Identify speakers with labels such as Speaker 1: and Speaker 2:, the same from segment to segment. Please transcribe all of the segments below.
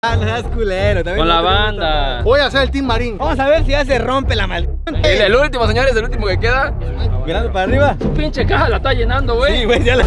Speaker 1: No seas culero.
Speaker 2: Con la banda.
Speaker 3: Voy a hacer el Team Marín.
Speaker 1: Vamos a ver si ya se rompe la maldita.
Speaker 4: El último, señores, el último que queda.
Speaker 1: Mirando para arriba.
Speaker 2: Tu pinche caja la está llenando, güey.
Speaker 1: Sí, güey, ya la...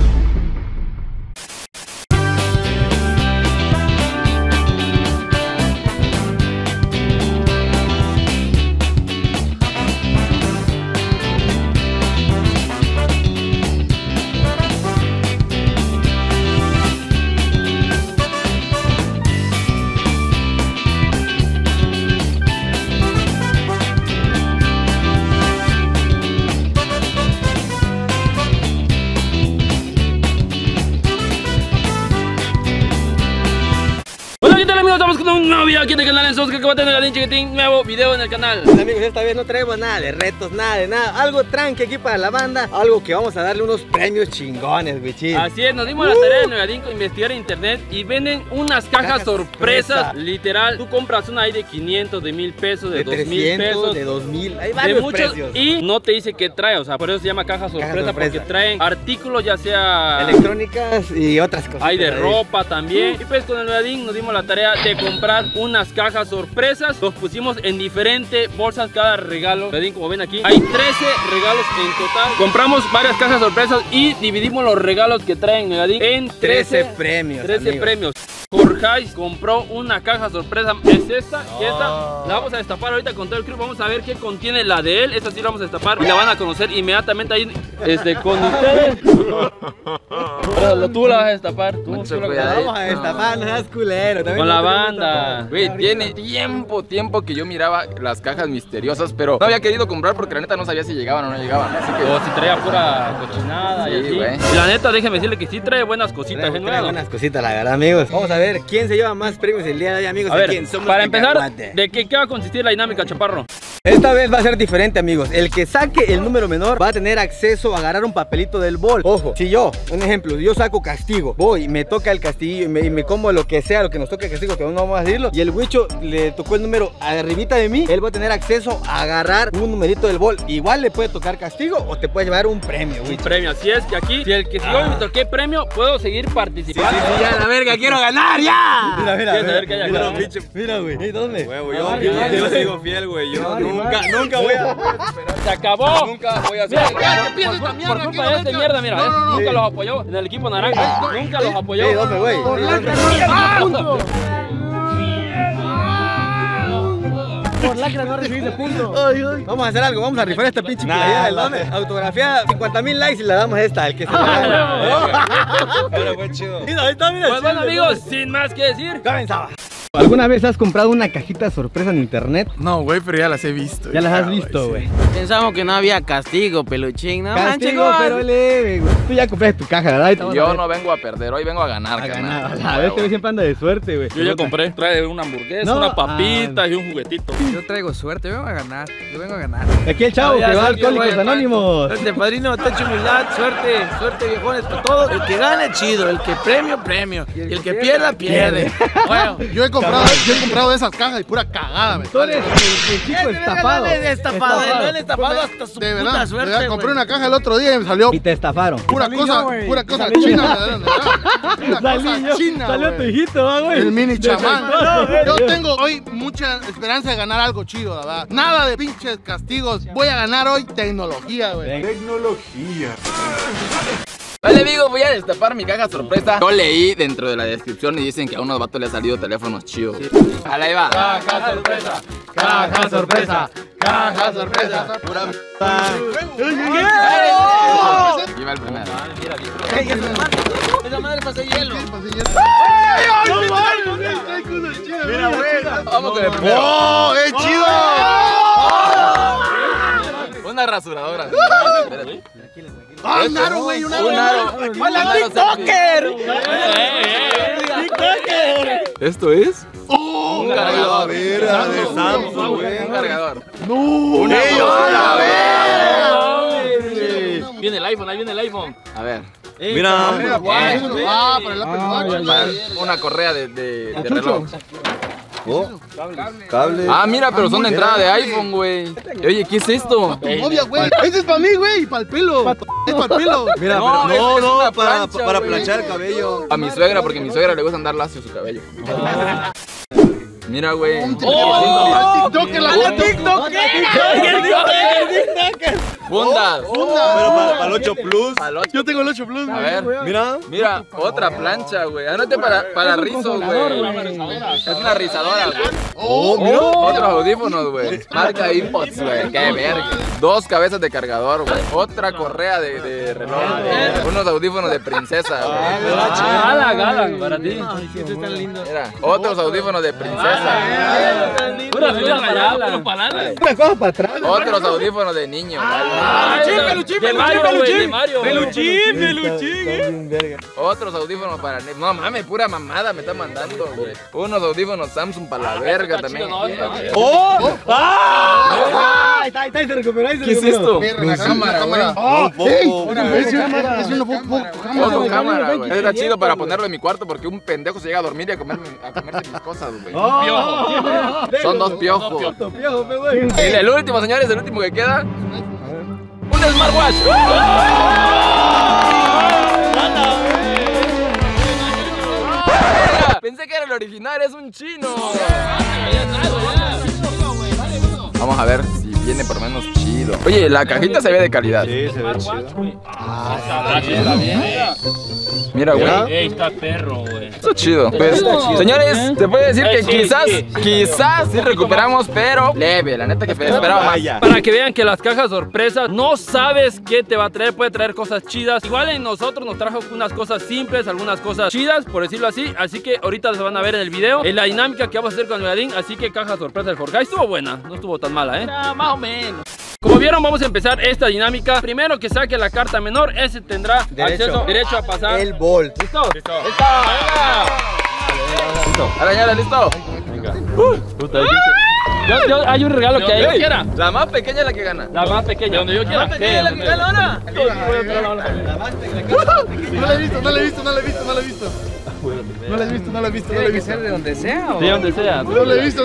Speaker 2: Estamos con un nuevo video aquí en el canal. Somos que va a tener el chiquitín, nuevo video en el canal.
Speaker 1: Amigos, esta vez no traemos nada de retos, nada de nada. Algo tranqui aquí para la banda. Algo que vamos a darle unos premios chingones, bichín.
Speaker 2: Así es, nos dimos la tarea de Nuevadinco investigar en internet y venden unas cajas sorpresas. Literal, tú compras una ahí de 500, de 1000 pesos, de 2000 pesos,
Speaker 1: de 2000. Hay
Speaker 2: de
Speaker 1: varios
Speaker 2: muchos
Speaker 1: precios.
Speaker 2: Y no te dice qué trae, o sea, por eso se llama caja sorpresa, porque traen artículos ya sea
Speaker 1: electrónicas y otras cosas.
Speaker 2: Hay de ropa también. Y pues con el Nuevadín nos dimos la tarea de comprar unas cajas sorpresas. Los pusimos en diferentes bolsas cada regalo. Nuevadín, como ven aquí, hay 13 regalos en total. Compramos varias cajas sorpresas y dividimos los regalos que traen Nuevadín en 13
Speaker 1: premios.
Speaker 2: 13 premios. Jorge compró una caja sorpresa. Es esta y esta. La vamos a destapar ahorita con todo el crew. Vamos a ver qué contiene la de él. Esta sí la vamos a destapar y la van a conocer inmediatamente ahí con ustedes. Pero tú la vas a destapar. Tú
Speaker 1: la vamos a destapar, no seas culero.
Speaker 2: Con la banda.
Speaker 4: Güey, tiene tiempo que yo miraba las cajas misteriosas, pero no había querido comprar porque la neta no sabía si llegaban o no llegaban. Así que...
Speaker 2: O si traía pura cochinada y así.
Speaker 4: Güey.
Speaker 2: Y la neta, déjeme decirle que sí trae buenas cositas.
Speaker 1: Trae buenas cositas, la verdad, amigos. Vamos a ver quién se lleva más premios el día de hoy, amigos.
Speaker 2: A ver, para empezar, ¿de qué va a consistir la dinámica, Chaparro?
Speaker 1: Esta vez va a ser diferente, amigos. El que saque el número menor va a tener acceso a agarrar un papelito del bol. Ojo, si yo, un ejemplo, yo saco castigo, voy, me toca el castigo y me como lo que sea, lo que nos toque el castigo, que aún no vamos a decirlo, y el huicho le tocó el número arribita de mí, él va a tener acceso a agarrar un numerito del bol. Igual le puede tocar castigo o te puede llevar un premio, huicho.
Speaker 2: Un premio, así es que aquí, si el que si yo me toqué premio, puedo seguir participando.
Speaker 1: Sí, ya, la verga, quiero ganar, ya.
Speaker 2: Mira,
Speaker 1: güey. ¿Dónde?
Speaker 3: Huevo, yo sigo fiel, güey. Yo nunca voy a...
Speaker 2: Se acabó.
Speaker 4: Nunca voy a hacer...
Speaker 2: Por culpa de este mierda, mira, nunca los apoyó en el equipo naranja. Nunca los apoyó.
Speaker 1: ¿Dónde, güey?
Speaker 5: Por lacra no recibiste punto.
Speaker 1: Vamos a hacer algo, vamos a rifar esta pinche playera del Dome. Autografiada, 50,000 likes y la damos esta, el que se
Speaker 3: Pero fue chido.
Speaker 1: Mira, ahí está, mira.
Speaker 2: Pues bueno, amigos, sin más que decir,
Speaker 1: comenzaba. ¿Alguna vez has comprado una cajita sorpresa en internet?
Speaker 3: No, güey, pero ya las he visto.
Speaker 1: Ya las has visto, güey.
Speaker 5: Pensamos que no había castigo, peluchín. No,
Speaker 1: Castigo, pero leve, güey. Tú ya compraste tu caja, ¿verdad?
Speaker 4: Yo no vengo a perder, hoy vengo a ganar,
Speaker 1: carnal. A ver, este güey siempre anda de suerte, güey.
Speaker 2: yo ya compré. Trae una hamburguesa, una papita y un juguetito.
Speaker 5: Yo traigo suerte, yo vengo a ganar. Yo vengo a ganar.
Speaker 1: Aquí el chavo que va a Alcohólicos Anónimos.
Speaker 5: Suerte, padrino, techo humildad, suerte, viejones, para todos. El que gane, chido. El que premio. Y el que pierda, pierde. Bueno,
Speaker 3: Yo he comprado de esas cajas y pura cagada, me
Speaker 1: Tú eres el chico estafado.
Speaker 5: Estafado, no el estafado hasta su
Speaker 3: de
Speaker 5: puta
Speaker 3: verdad,
Speaker 5: suerte.
Speaker 3: compré una caja el otro día y me salió
Speaker 1: Y te estafaron.
Speaker 3: pura cosa china. Pura cosa china,
Speaker 1: Salió tu
Speaker 3: güey.
Speaker 1: hijito, güey.
Speaker 3: El mini chamán. Yo tengo hoy mucha esperanza de ganar algo chido, la verdad. Nada de pinches castigos. Voy a ganar hoy tecnología, güey.
Speaker 4: Vale, amigos, voy a destapar mi caja sorpresa. Yo leí dentro de la descripción y dicen que a unos vatos les ha salido teléfonos chidos. Vale, ahí va.
Speaker 2: Caja sorpresa.
Speaker 1: Caja sorpresa.
Speaker 3: Caja sorpresa.
Speaker 4: Pura... Lleva el primero.
Speaker 5: Esa madre pasó hielo.
Speaker 3: Mira, güey.
Speaker 4: Vamos con el primero.
Speaker 3: ¡Oh, es chido!
Speaker 4: Una rasuradora. Espérate.
Speaker 3: ¡Ah, un aro, güey! ¡Un aro!
Speaker 5: ¡Hola, TikToker!
Speaker 4: ¿Esto es?
Speaker 3: ¡Oh!
Speaker 4: Un cargador.
Speaker 3: De Samsung, güey.
Speaker 4: Un cargador.
Speaker 3: ¡No! ¡Un
Speaker 2: Viene el iPhone, ahí viene el iPhone.
Speaker 4: A ver.
Speaker 3: Mira, para el Apple Watch.
Speaker 4: Una correa de reloj.
Speaker 3: Cable.
Speaker 4: Ah, mira, pero son de entrada de iPhone, güey. Oye, ¿qué es esto?
Speaker 3: Tu novia, güey. Ese es para mí, güey. Para el pelo. Es para el pelo.
Speaker 4: Mira,
Speaker 6: No,
Speaker 4: es una
Speaker 6: para
Speaker 4: plancha, güey.
Speaker 6: planchar el cabello.
Speaker 4: A mi suegra, porque a mi suegra le gusta andar lacio su cabello. Mira, güey. Fundas.
Speaker 6: Pero para el 8 Plus.
Speaker 3: Yo tengo el 8 Plus.
Speaker 4: A ver,
Speaker 6: Mira.
Speaker 4: otra plancha, güey. Anote para rizos, güey. Es una rizadora, güey. Otros audífonos, güey. Marca AirPods, güey. Qué verga. 2 cabezas de cargador, güey. Otra correa de reloj. Unos audífonos de princesa, güey.
Speaker 2: Gala, para ti.
Speaker 4: Mira, otros audífonos de princesa.
Speaker 2: Pura Gala.
Speaker 1: Una cosa para atrás.
Speaker 4: Otros audífonos de niño.
Speaker 2: De Mario, güey, de Mario.
Speaker 4: Otros audífonos para... No mames, pura mamada me está mandando, güey. Unos audífonos Samsung para la verga también.
Speaker 1: Ahí está, se recuperó.
Speaker 4: ¿Qué es esto?
Speaker 3: La cámara, güey. Es una
Speaker 4: Otra cámara, güey. Está chido para ponerlo en mi cuarto porque un pendejo se llega a dormir y a comerse mis cosas, güey. Son 2 piojos. Y el último, señores, el último que queda. Un smartwatch. Pensé que era el original, es un chino. Vamos a ver si viene por lo menos chido. Oye, la cajita se ve de calidad.
Speaker 6: Sí, se ve chido.
Speaker 4: Mira, güey.
Speaker 2: Está perro, güey.
Speaker 4: Eso es chido. Pues, señores, te puedo decir que quizás sí recuperamos, pero leve, la neta que esperaba más.
Speaker 2: Para que vean que las cajas sorpresas no sabes qué te va a traer, puede traer cosas chidas. Igual en nosotros nos trajo unas cosas simples, algunas cosas chidas, por decirlo así. Así que ahorita se van a ver en el video en la dinámica que vamos a hacer con el Gadín. Así que caja sorpresa del Fortnite estuvo buena, no estuvo tan mala, más o menos. Como vieron, vamos a empezar esta dinámica. Primero que saque la carta menor, ese tendrá derecho a pasar
Speaker 1: el bol.
Speaker 2: ¿Listo?
Speaker 4: ¡Listo! Arañala, ¿listo?
Speaker 2: Venga. Puta, hay un regalo que yo quiera.
Speaker 4: La más pequeña es la que gana.
Speaker 2: La más pequeña, donde yo quiera. La más pequeña es la que gana ahora.
Speaker 3: No la he visto. No la he visto. ¿De donde sea?
Speaker 2: De donde sea.
Speaker 3: No la he visto.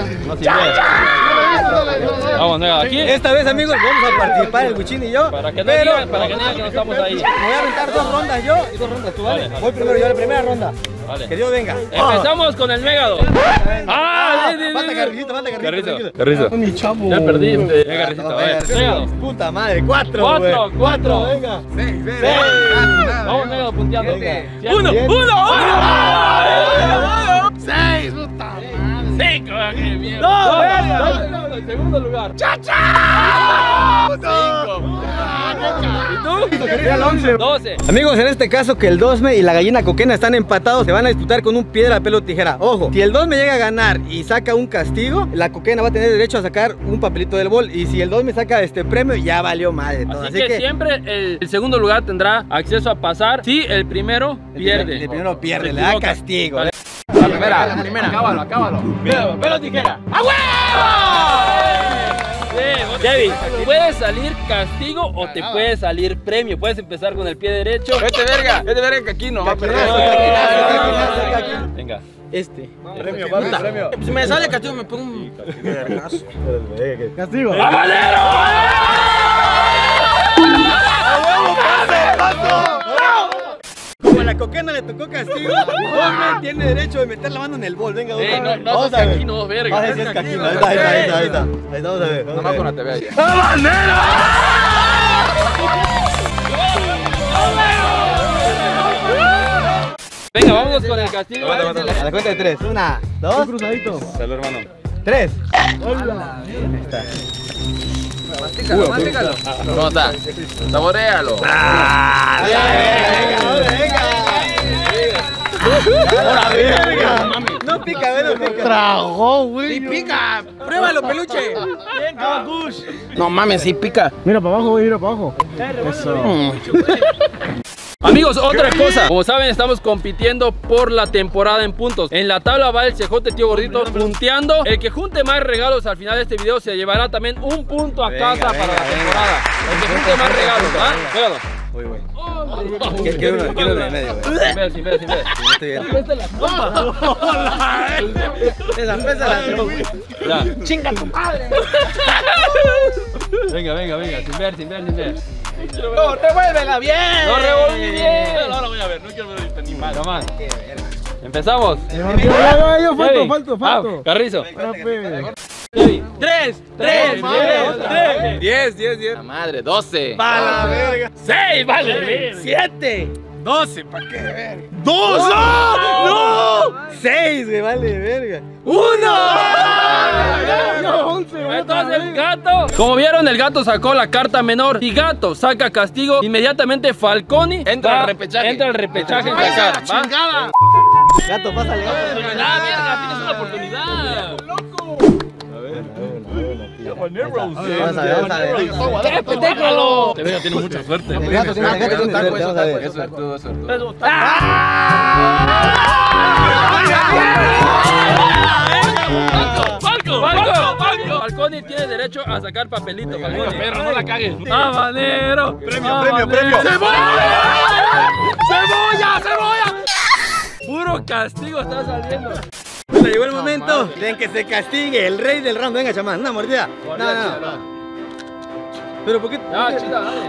Speaker 2: Vamos, venga, aquí.
Speaker 1: Esta vez, amigos, vamos a participar el Guchín y yo.
Speaker 2: Para que no digan que no estamos ahí.
Speaker 1: Me voy a aventar 2 rondas yo y 2 rondas tú, ¿vale? Voy primero yo a la primera ronda.
Speaker 2: Vale.
Speaker 1: Que Dios venga.
Speaker 2: Empezamos con el Megadon.
Speaker 1: Falta Carricito.
Speaker 2: Carrizo.
Speaker 1: Mi chamo.
Speaker 2: Ya perdí. Venga, Carricito. Megadon.
Speaker 1: Puta madre, 4.
Speaker 2: 4.
Speaker 1: Venga.
Speaker 3: 6.
Speaker 2: Vamos, Megadon, punteando.
Speaker 1: 1.
Speaker 3: 6, puta madre.
Speaker 2: 5. ¡Qué mierda!
Speaker 1: ¡No,
Speaker 2: en segundo lugar. ¡Chacha! 5. ¿Y tú? 12.
Speaker 1: Amigos, en este caso que el Dosme y la gallina coquena están empatados, se van a disputar con un piedra, pelo, tijera. Ojo, si el Dosme llega a ganar y saca un castigo, la coquena va a tener derecho a sacar un papelito del bol. Y si el Dosme saca este premio, ya valió madre todo.
Speaker 2: Así que siempre el segundo lugar tendrá acceso a pasar si el primero pierde.
Speaker 1: El primero pierde, le da castigo.
Speaker 2: Vale.
Speaker 4: La primera. Acábalo.
Speaker 2: Pelo, tijera. ¡A huevo! David, puede salir castigo o te puede salir premio. Puedes empezar con el pie derecho.
Speaker 4: Vete verga que aquí no va a perder.
Speaker 2: Venga.
Speaker 5: Premio. Si me sale castigo, me pongo un vergazo.
Speaker 1: Castigo. Como a la coquena le tocó castigo, Dosme tiene derecho de meter la mano en el bol. Venga,
Speaker 2: vamos a ver. Aquí no, verga.
Speaker 1: Ahí está, vamos a ver.
Speaker 4: Nomás con la TV ahí.
Speaker 2: Venga, vámonos con el castigo.
Speaker 1: A la cuenta de 3. 1, 2. Cruzadito.
Speaker 6: Salud, hermano.
Speaker 1: 3.
Speaker 4: Mastícalo. ¿Cómo está? Saboréalo.
Speaker 1: No pica, no pica.
Speaker 3: Tragó, güey.
Speaker 5: ¡Sí pica! ¡Pruébalo, peluche! No mames, sí pica.
Speaker 1: Mira para abajo, mira para abajo. Eso.
Speaker 2: Amigos, otra cosa. Como saben, estamos compitiendo por la temporada en puntos. En la tabla va el Cejote Tío Gordito punteando. El que junte más regalos al final de este video se llevará también un punto a casa para la temporada. El que junte más regalos, ¿ah? Pégalo.
Speaker 1: Muy bueno. Quiero uno de medio, güey.
Speaker 2: Sin ver.
Speaker 1: Esa pesa la trompa.
Speaker 2: Ya.
Speaker 5: ¡Chinga tu padre!
Speaker 2: Venga, sin ver.
Speaker 5: ¡No, revuélvela bien!
Speaker 2: ¡No revolví bien! Ahora voy a ver, no quiero ver ni más. Empezamos.
Speaker 5: Yo falto.
Speaker 2: Carrizo. 3,
Speaker 4: 10. La madre, 12.
Speaker 5: Para la verga.
Speaker 2: 6, vale.
Speaker 5: 7.
Speaker 1: 12, ¿para qué verga?
Speaker 5: ¡2! ¡No!
Speaker 1: 6, güey, vale, verga.
Speaker 5: 1.
Speaker 2: 11. Entonces el gato, como vieron, el gato sacó la carta menor. Y gato saca castigo. Inmediatamente Falconi
Speaker 4: Entra al repechaje.
Speaker 2: Entra al repechaje.
Speaker 3: ¡Esa
Speaker 2: ¿Va?
Speaker 3: chingada!
Speaker 1: Gato, pásale, gato.
Speaker 2: Ah, verga, tienes una oportunidad.
Speaker 1: Vamos a ver.
Speaker 2: ¡Qué pendejo! Te veo, tiene mucha suerte.
Speaker 1: El gato tiene suerte, vamos a ver.
Speaker 4: Es suertudo.
Speaker 2: ¡Falco! Falconi tiene derecho a sacar papelito. Falconi. Perro, no la cagues. ¡Habanero!
Speaker 6: Premio.
Speaker 2: ¡Cebolla! Puro castigo está saliendo.
Speaker 1: Bueno, llegó el momento en que se castigue el rey del round. Venga, chamán, una mordida. No. Pero ¿por qué?
Speaker 2: Ya, chida, dale.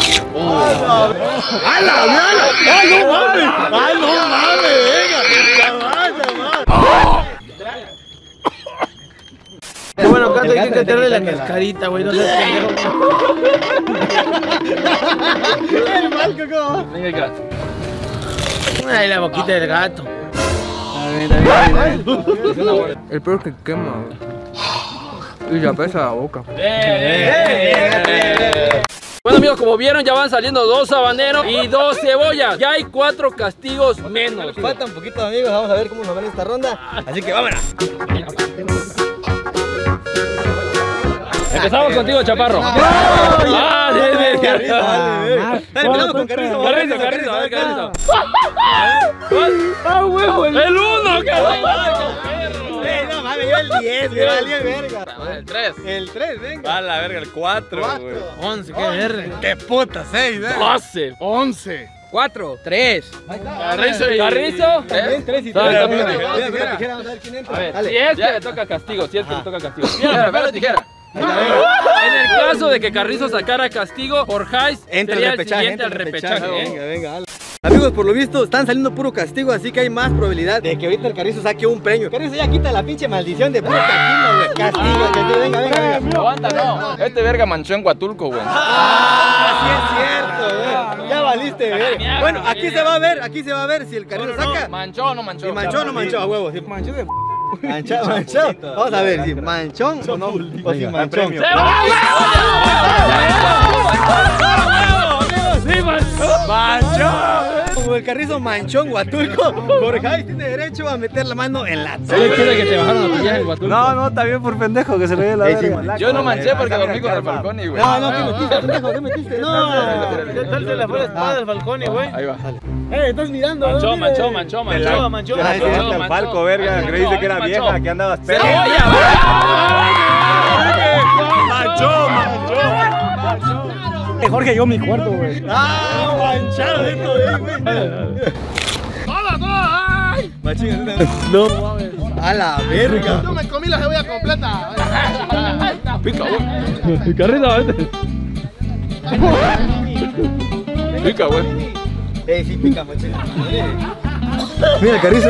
Speaker 1: ¡Ay, no mames! Venga,
Speaker 5: Bueno, Gato, hay que cantarle la cascarita, güey. No seas pendejo.
Speaker 1: El Falco, ¿cómo?
Speaker 2: Venga, el gato.
Speaker 5: Ay, la boquita del gato.
Speaker 7: El peor que quema, y ya pesa la boca.
Speaker 2: Bueno, amigos, como vieron, ya van saliendo 2 habaneros y 2 cebollas. Ya hay 4 castigos menos.
Speaker 1: Falta un poquito, amigos. Vamos a ver cómo nos va en esta ronda. Así que vámonos.
Speaker 2: Empezamos contigo, Chaparro.
Speaker 1: Dale, empezamos con Carrizo.
Speaker 2: Carrizo. ¡Ah, huevo! ¡El 1, cabrón!
Speaker 1: No mames, yo el 10, me valía verga.
Speaker 4: El 3.
Speaker 1: El 3, venga.
Speaker 6: A la verga, el 4, güey.
Speaker 5: 11, qué verga.
Speaker 3: ¡Qué puta! 6,
Speaker 2: 12.
Speaker 3: 11.
Speaker 1: 4, 3.
Speaker 2: Carrizo.
Speaker 1: También 3 y 3.
Speaker 2: Dale,
Speaker 1: Mira,
Speaker 2: dale.
Speaker 1: vamos a ver quién entra.
Speaker 2: A ver,
Speaker 1: Dale.
Speaker 2: si es que le toca castigo,
Speaker 4: Piedra, tijera.
Speaker 2: En el caso de que Carrizo sacara castigo, Jorge
Speaker 1: Entra
Speaker 2: sería
Speaker 1: al
Speaker 2: el siguiente al repechaje.
Speaker 1: Venga, dale. Amigos, por lo visto están saliendo puro castigo, así que hay más probabilidad de que ahorita el Carrizo saque un premio. Carrizo, ya quita la pinche maldición de puro castigo, güey. Castigo, venga.
Speaker 4: Aguanta, no. Este verga manchó en Huatulco, güey.
Speaker 1: Sí es cierto, güey. Ya valiste, güey. Bueno, aquí se va a ver si el Carrizo saca.
Speaker 4: ¿Manchó o no manchó?
Speaker 1: Si manchó o no manchó, a huevo. Si manchó de manchó. Vamos a ver si manchón o no. O si manchón. Como el Carrizo manchón Huatulco, Jorge tiene derecho a meter la mano en la
Speaker 2: ¿Solo quiere que te bajaron a pillar el Huatulco?
Speaker 7: No, está bien por pendejo que se le dé la verga.
Speaker 4: Yo no manché porque dormí con el Falconi, güey.
Speaker 1: No, ¿qué metiste, pendejo? ¿Qué metiste? No.
Speaker 5: Dale la fuera espada del Falconi, güey.
Speaker 4: Ahí va.
Speaker 1: Estás mirando.
Speaker 2: Manchó.
Speaker 6: El Falco, verga, creíste que era vieja, que andabas perro. Manchó.
Speaker 7: Jorge, yo mi cuarto, güey.
Speaker 1: Manchado esto, güey.
Speaker 3: ¡Toda! ¡Ay!
Speaker 1: No. A la verga.
Speaker 3: Yo me comí la cebolla completa.
Speaker 4: Pica, güey.
Speaker 2: Carrizo, vete.
Speaker 4: Pica, güey.
Speaker 1: Sí, pica, machín. Mira el Carrizo.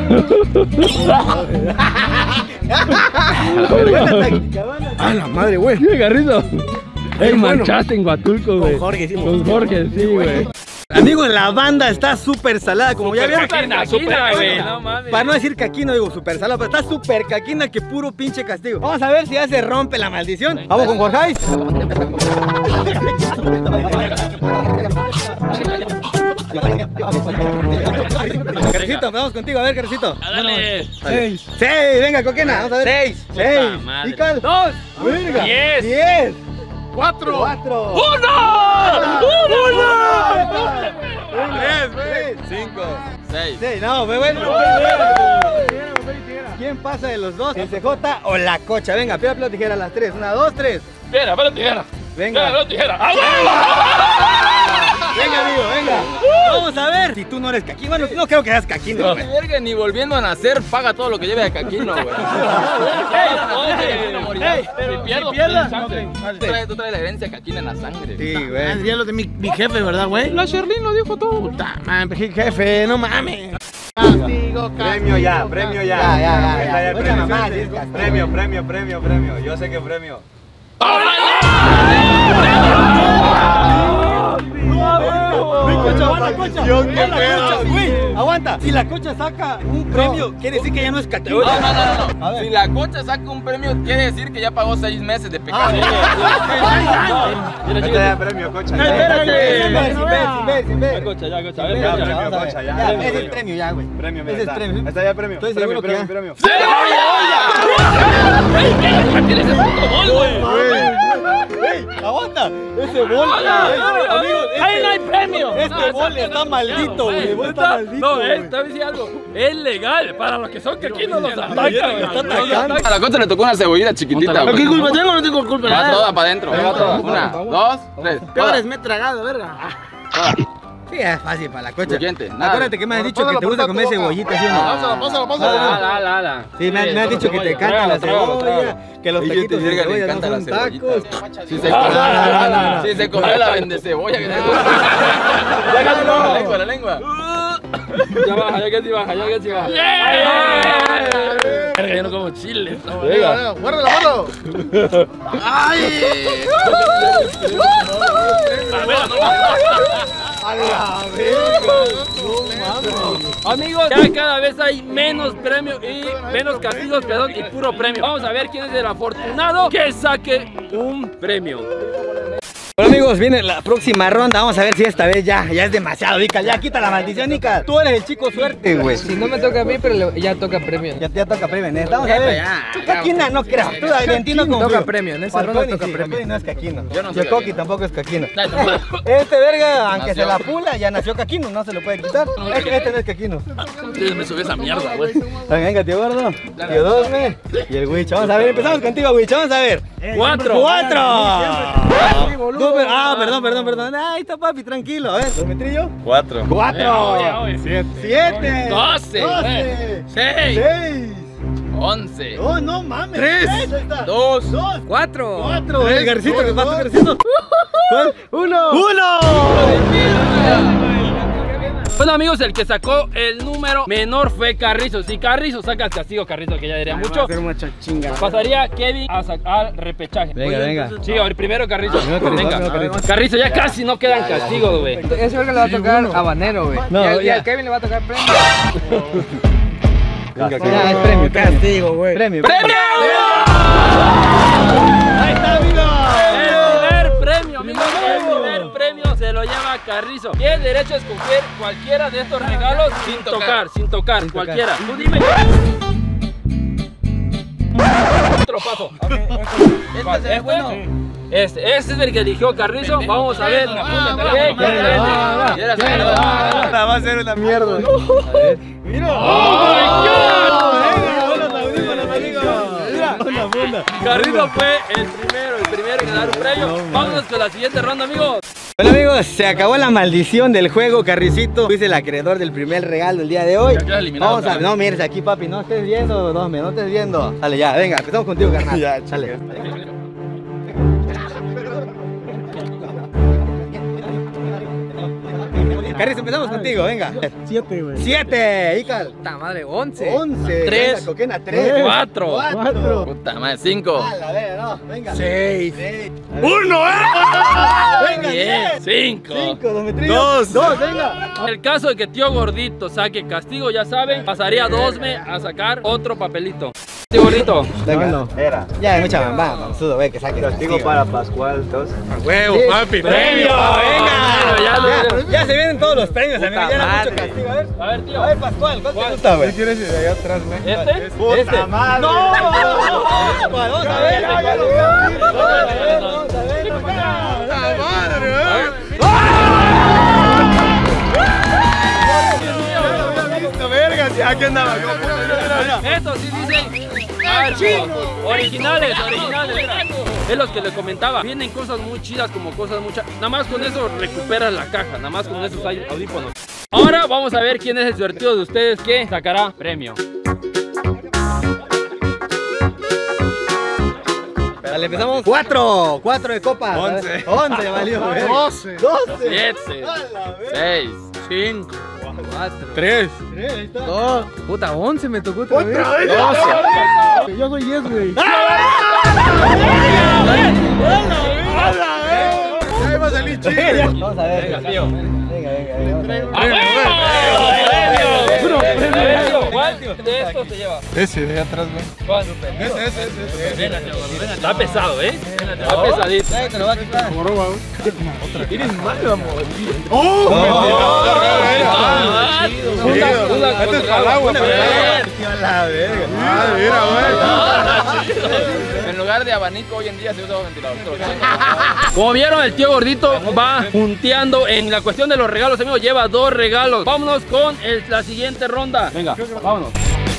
Speaker 1: Buena táctica,
Speaker 7: A la madre, güey.
Speaker 2: Carrizo. Manchaste en Huatulco, güey.
Speaker 5: Con Jorge, sí.
Speaker 2: Con Jorge, sí, güey.
Speaker 1: Amigos, la banda está súper salada, como ya vieron.
Speaker 2: Caquina, güey. No mames.
Speaker 1: Para no decir caquino, digo súper salada, pero está súper caquina que puro pinche castigo. Vamos a ver si ya se rompe la maldición. Vamos con Jorge. Carcito, vamos contigo, a ver, Carcito.
Speaker 2: Dale.
Speaker 1: 6, venga, Coquena, vamos a ver. 6. ¿Y cuál?
Speaker 2: 2.
Speaker 1: Venga.
Speaker 2: 10.
Speaker 1: 10.
Speaker 3: 4.
Speaker 1: 4.
Speaker 2: 1.
Speaker 1: 3.
Speaker 6: 5.
Speaker 4: 6.
Speaker 1: No, bueno. ¿Quién pasa de los dos? ¿El CJ o la Cocha? Venga, piedra, tijera a las 3. 1, 2, 3.
Speaker 2: Piedra, tijera.
Speaker 1: Venga.
Speaker 2: Tijera.
Speaker 1: Venga, amigo, venga. Vamos a ver si tú no eres caquino. Bueno, no creo que seas caquino, güey.
Speaker 4: Verga, ni volviendo a nacer paga todo lo que lleve de caquino, güey.
Speaker 2: Si pierdo,
Speaker 4: Tú traes la herencia caquina en la sangre.
Speaker 1: Sí, güey.
Speaker 5: Adrián, lo de mi jefe, ¿verdad, güey?
Speaker 2: La Sherlyn lo dijo todo.
Speaker 5: Puta, man, jefe, no mames.
Speaker 3: Castigo,
Speaker 6: Premio ya, premio ya.
Speaker 1: Ya.
Speaker 6: Está el
Speaker 1: Mucha
Speaker 6: premio.
Speaker 1: mamá, sí, es castigo.
Speaker 6: Premio. Yo sé que premio.
Speaker 1: Aguanta. Si la cocha saca un premio, quiere decir que ya no es categoría.
Speaker 4: No. Si la cocha saca un premio, quiere decir que ya pagó 6 meses de pecado.
Speaker 6: Está ya premio, cocha.
Speaker 1: Sin ver.
Speaker 2: Ya, cocha, ya, cocha. A
Speaker 6: Ya,
Speaker 2: ver, cocha.
Speaker 6: premio, cocha, ya.
Speaker 1: Ya, es el premio ya, güey.
Speaker 6: Premio,
Speaker 1: Ese es
Speaker 6: está.
Speaker 1: premio.
Speaker 6: Está ya premio.
Speaker 1: Estoy seguro que ya.
Speaker 6: Premio.
Speaker 2: ¿Tienes ese puto bol, güey?
Speaker 1: Aguanta. Ese bol. Amigos,
Speaker 5: ¡Ahí no hay premio!
Speaker 1: este bol está maldito, güey. El bol está maldito.
Speaker 2: No,
Speaker 1: güey.
Speaker 2: te voy a decir algo. Es legal para los que son caquinos los atacan, güey.
Speaker 1: Está atacando.
Speaker 4: A la cocha le tocó una cebollita chiquitita,
Speaker 5: ¿Qué
Speaker 4: güey.
Speaker 5: culpa tengo o no tengo culpa?
Speaker 4: Va toda para adentro. Una, dos, tres.
Speaker 5: Peores me he tragado, verga.
Speaker 1: Sí, es fácil para la cocha.
Speaker 4: Crujiente, nada.
Speaker 1: Acuérdate que me has dicho que te gusta comer cebollita, ¿sí o no?
Speaker 3: Pásalo.
Speaker 2: Ala.
Speaker 1: Sí, me has dicho que te encanta la cebolla, que los taquitos de
Speaker 4: le
Speaker 1: cebolla no
Speaker 4: encanta la
Speaker 1: son
Speaker 4: cebollita.
Speaker 1: tacos.
Speaker 4: Si se
Speaker 1: No.
Speaker 4: si se comió la vende cebolla que la lengua.
Speaker 2: Ya baja, ya que sí baja.
Speaker 5: Verga, yo no como chile.
Speaker 3: Guárdalo.
Speaker 2: Amigos, ya cada vez hay menos premios y menos castigos, perdón, y puro premio. Vamos a ver quién es el afortunado que saque un premio.
Speaker 1: Bueno, amigos, viene la próxima ronda. Vamos a ver si esta vez ya es demasiado, Nika. Ya quita la maldición, Nika. Tú eres el chico suerte, güey.
Speaker 7: Si no me toca a mí, pero ya toca premio.
Speaker 1: Ya toca premio, ¿eh? Vamos a ver. Tú caquina, no creo. Tú Valentino como
Speaker 7: Toca premio, en esa ronda toca premio.
Speaker 1: no es caquino.
Speaker 4: Yo no
Speaker 1: Y
Speaker 4: soy
Speaker 1: el Coqui tampoco es caquino. Este verga, aunque se la pula, ya nació caquino, no se lo puede quitar. Este no es caquino.
Speaker 5: Me subió esa mierda, güey.
Speaker 1: Venga, tío gordo. Tío Dosme. Y el Witch. Vamos a ver, empezamos contigo, Witch. Vamos a ver.
Speaker 2: 4.
Speaker 1: Perdón. Ahí está, papi, tranquilo. A ver, ¿Dometrillo?
Speaker 6: 4.
Speaker 1: 4. 7.
Speaker 4: 12.
Speaker 1: 6.
Speaker 4: 11.
Speaker 1: Oh, no mames.
Speaker 4: 3. 2.
Speaker 7: 4.
Speaker 1: 4. El Garcito, ¿qué pasa, Garcito? 1.
Speaker 2: Bueno, amigos, el que sacó el número menor fue Carrizo. Si Carrizo saca el castigo, Carrizo, que ya diría mucho, pasaría Kevin al repechaje.
Speaker 1: Venga.
Speaker 2: Sí, ahora primero Carrizo.
Speaker 1: Primero
Speaker 2: Venga.
Speaker 1: Carrizo.
Speaker 2: Verga, ya casi no quedan castigos, güey.
Speaker 7: Ese verga le va a tocar habanero, güey.
Speaker 1: No,
Speaker 7: y
Speaker 1: ya.
Speaker 7: al Kevin le va a tocar premio.
Speaker 1: Ya, es premio.
Speaker 7: Castigo, güey.
Speaker 1: Premio.
Speaker 2: ¡Premio!
Speaker 1: Ahí está, amigo.
Speaker 2: El primer premio, amigos. El primer premio se lo lleva Carrizo. Tiene el derecho a escoger cualquiera de estos regalos sin tocar, cualquiera. Tú dime. Otro paso.
Speaker 4: Este es bueno.
Speaker 2: Este es el que eligió Carrizo. Vamos a ver.
Speaker 6: Va a ser una mierda.
Speaker 2: Carrizo fue el primero en dar un premio. Vámonos con la siguiente ronda, amigos.
Speaker 1: Bueno, amigos, se acabó la maldición del juego, Carricito. Fuiste el acreedor del primer regalo del día de hoy.
Speaker 4: Ya quedas eliminado,
Speaker 1: Vamos a ver, no mires aquí, papi, no estés viendo, Dosme, no estés viendo. Dale, ya, venga, empezamos contigo, carnal.
Speaker 6: Ya,
Speaker 1: dale. Carrizo, empezamos contigo, venga.
Speaker 7: 7, güey.
Speaker 1: 7, Ical.
Speaker 7: Puta madre, 11.
Speaker 1: 11.
Speaker 2: 3.
Speaker 1: Venga, Coquena, 3.
Speaker 2: 4.
Speaker 1: 4.
Speaker 4: Puta madre, 5.
Speaker 1: A ver, no, venga.
Speaker 5: 6.
Speaker 2: 1,
Speaker 1: Venga, 10.
Speaker 2: 5.
Speaker 1: 5, Dometrillo. 2, venga.
Speaker 2: En el caso de que tío gordito saque castigo, ya saben, pasaría Dosme a sacar otro papelito. Tío gordito.
Speaker 1: Venga.
Speaker 6: Era.
Speaker 1: Ya, hay mucha mamá, mamsudo, güey, que saque
Speaker 6: Castigo para Pascual, entonces.
Speaker 5: Huevo,
Speaker 1: Sí.
Speaker 5: papi.
Speaker 1: ¡Premio! ¡Venga! Ya se vienen todos los premios, amigo. Ya era
Speaker 7: madre.
Speaker 1: mucho castigo. A ver,
Speaker 2: A ver, tío.
Speaker 1: a ver, Pascual, ¿cuál te gusta, güey?
Speaker 6: ¿Quieres ir allá atrás, güey?
Speaker 2: ¿Este?
Speaker 6: ¡Puta madre!
Speaker 1: ¡No! Vamos a ver, vamos a ver. Vamos a ver.
Speaker 6: Aquí andaba.
Speaker 2: Estos sí dicen. A ver, originales. Es lo que le comentaba. Vienen cosas muy chidas, como cosas muchas. Nada más con eso recuperas la caja. Nada más con esos audífonos. Ahora vamos a ver quién es el divertido de ustedes que sacará premio.
Speaker 1: Dale, empezamos. 4 de copas.
Speaker 6: 11.
Speaker 1: 11 valió, güey.
Speaker 3: 12.
Speaker 1: 12.
Speaker 2: 7, 6,
Speaker 5: 5.
Speaker 7: 4.
Speaker 2: 3.
Speaker 7: 2. Puta, 11 me tocó otra vez.
Speaker 2: 12.
Speaker 1: Yo soy 10, güey.
Speaker 3: Ya iba a salir chido.
Speaker 1: Vamos a ver.
Speaker 2: Venga, tío.
Speaker 1: Venga.
Speaker 2: ¿Cuál de estos se lleva?
Speaker 3: Ese de atrás, güey.
Speaker 2: ¿Cuál?
Speaker 3: Ese.
Speaker 2: Venga, tío, venga. Está pesado, ¿eh? Está pesadito.
Speaker 1: Te lo va a quitar.
Speaker 5: Eres malo, amor.
Speaker 4: En lugar de abanico hoy en día se usa ventilador.
Speaker 2: Como vieron, el tío gordito va punteando en la cuestión de los regalos, amigos. Lleva 2 regalos. Vámonos con la siguiente ronda. Venga, vámonos.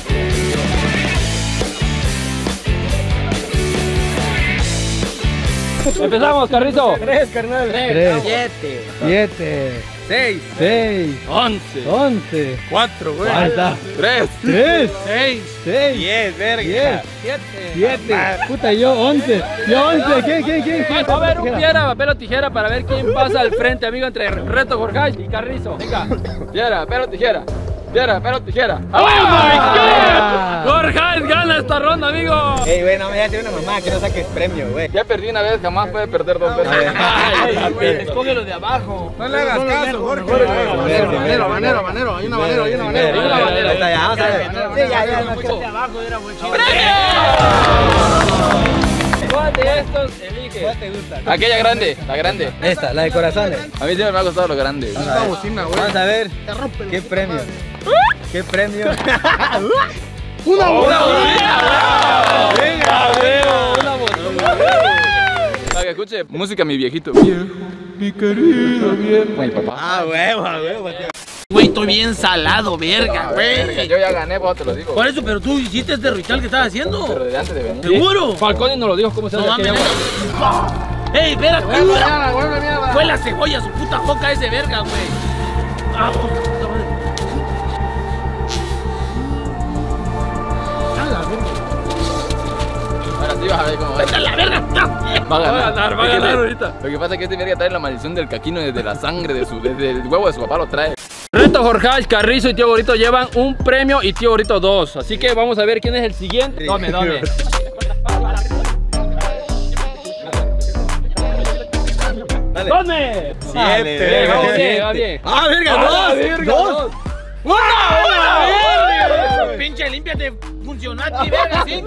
Speaker 2: Empezamos, Carrito.
Speaker 1: 3, carnal.
Speaker 5: 3.
Speaker 1: 7.
Speaker 5: 6.
Speaker 1: 6.
Speaker 2: 11.
Speaker 1: 11.
Speaker 5: 4, güey.
Speaker 1: Ahí está.
Speaker 4: 3.
Speaker 1: 3.
Speaker 5: 6.
Speaker 1: 6.
Speaker 6: 10, verga.
Speaker 5: 7.
Speaker 1: 7. Puta, yo 11. Yo 11. ¿Quién?
Speaker 2: Va a haber un piedra, papel o tijera para ver quién pasa al frente, amigo, entre Reto Jorge y Carrizo. Venga.
Speaker 4: Piedra, pero tijera. Piedra, pero tijera.
Speaker 2: ¡Oh, my God! Jorge gana esta ronda, amigo.
Speaker 1: Ey, güey, no me voy a hacer una mamá que no saques premio, güey.
Speaker 4: Ya perdí una vez, jamás puede perder 2 veces.
Speaker 2: Ay, güey, escoge los de abajo.
Speaker 3: No le hagas caso, Jorge. Habanero. Hay una habanero.
Speaker 2: Hay una habanero.
Speaker 1: Ahí está, ya, vamos a ver. Sí, ya.
Speaker 2: Los de abajo era buen chico. ¿Cuál de estos elige?
Speaker 1: ¿Cuál te gusta?
Speaker 4: Aquella grande, la grande.
Speaker 1: Esta, la de corazones.
Speaker 4: A mí siempre me ha gustado lo grande.
Speaker 3: Esta bocina, güey.
Speaker 1: Vamos a ver. ¿Qué premio? ¿Qué premio?
Speaker 3: Una
Speaker 2: Venga, veo, una botella.
Speaker 4: Para que escuche música mi viejito. Mi querido bien. Güey, papá.
Speaker 1: Ah, huevo.
Speaker 5: Güey, estoy bien salado, verga, güey.
Speaker 4: Yo ya gané, vos te lo digo.
Speaker 5: Por eso, pero tú hiciste este ritual que estabas haciendo.
Speaker 4: Pero desde antes de venir.
Speaker 5: ¿Seguro?
Speaker 2: Falcone nos lo dijo cómo se
Speaker 5: No
Speaker 2: hace.
Speaker 5: mames. ¡Ey, espérate! Fue la cebolla, su puta foca ese verga, güey. Ah, puta madre.
Speaker 4: Ahora sí vas a ver cómo va.
Speaker 5: ¡Vete a la verga!
Speaker 4: Va a ganar.
Speaker 2: Va a ganar ahorita.
Speaker 4: Lo que pasa es que este verga trae la maldición del caquino desde la sangre desde el huevo de su papá lo trae.
Speaker 2: Reto Jorge, Carrizo y Tío Gorito llevan un premio y Tío Gorito 2. Así que vamos a ver quién es el siguiente. Dame. ¡Dame!
Speaker 1: 7.
Speaker 2: Va bien.
Speaker 1: Ah, verga, 2.
Speaker 5: Pinche, límpiate. Funcionó a ti, verga, 5.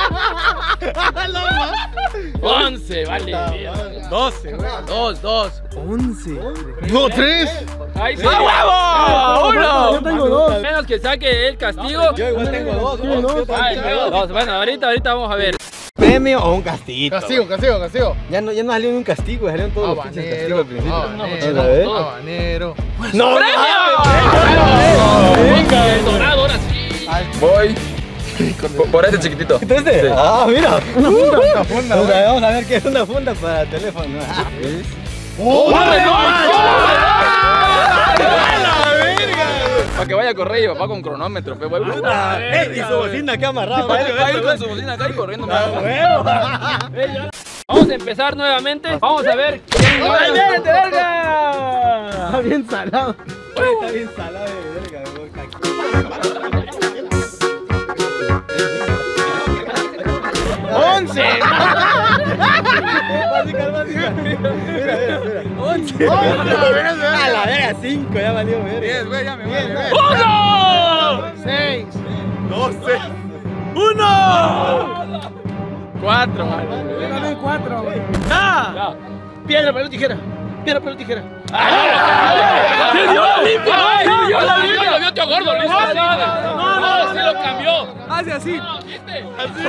Speaker 2: 11, vale.
Speaker 5: 12, güey. 2.
Speaker 1: 11.
Speaker 3: No, 3.
Speaker 2: ¡Ahí sí!
Speaker 5: ¡Ah, huevo!
Speaker 1: Yo tengo 2.
Speaker 2: Menos que saque el castigo.
Speaker 1: Yo igual tengo 2.
Speaker 2: Ay, dos. Bueno, ahorita vamos a ver.
Speaker 1: ¿Premio o un castigo?
Speaker 3: Castigo.
Speaker 1: Ya no salió ni un castigo, salieron todos los pinches castigos al principio.
Speaker 3: Habanero.
Speaker 1: ¡No!
Speaker 2: Venga, detonado, ahora sí.
Speaker 4: Voy por este chiquitito.
Speaker 1: ¿Entonces?
Speaker 4: Sí.
Speaker 1: Ah, mira. Una funda.
Speaker 3: Una funda,
Speaker 1: Vamos a ver qué es una funda para teléfono.
Speaker 4: Para que vaya a correr y papá con cronómetro, pe, güey.
Speaker 1: Y su bocina acá amarrada.
Speaker 4: Va a ir con su bocina acá y corriendo.
Speaker 2: Vamos a empezar nuevamente. Vamos a ver quién gana.
Speaker 1: verga! Está bien salado. Está bien salado de verga.
Speaker 5: 11.
Speaker 1: Mira. 11. A la verga, 5, ya valió verga.
Speaker 3: 10, güey, ya me voy.
Speaker 5: 1.
Speaker 3: 6.
Speaker 6: 12.
Speaker 5: 1.
Speaker 4: 4,
Speaker 1: Dame 4, güey.
Speaker 5: ¡Ah! Piedra, papel, tijera.
Speaker 2: ¡Se dio la limpia! ¡Se dio la limpia! ¡Lo vio Tío Gordo! ¡Lo hizo así! ¡No! ¡Se lo cambió!
Speaker 5: Hace así.
Speaker 2: ¿Viste?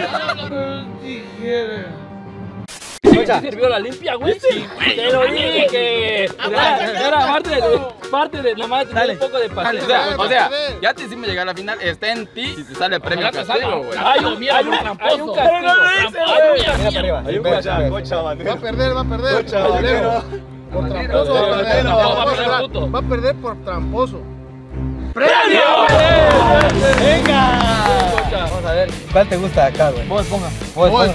Speaker 1: Escucha.
Speaker 2: ¿Te sirvió la limpia, güey? Sí, güey. Te lo dije. Era parte de nomás tener un poco de paciencia.
Speaker 4: O sea, ya te hicimos llegar a la final, está en ti si te sale el premio castigo, güey.
Speaker 2: Hay un castigo.
Speaker 1: Hay un castigo.
Speaker 6: Cocha,
Speaker 3: Va a perder.
Speaker 6: Cocha,
Speaker 3: Habanero. Por tramposo va a perder.
Speaker 2: No, va a perder, puto.
Speaker 3: Va a perder por tramposo.
Speaker 2: ¡Premio!
Speaker 1: ¡Venga! Vamos a ver, ¿cuál te gusta acá, güey?
Speaker 5: Vos esponja.
Speaker 1: Vamos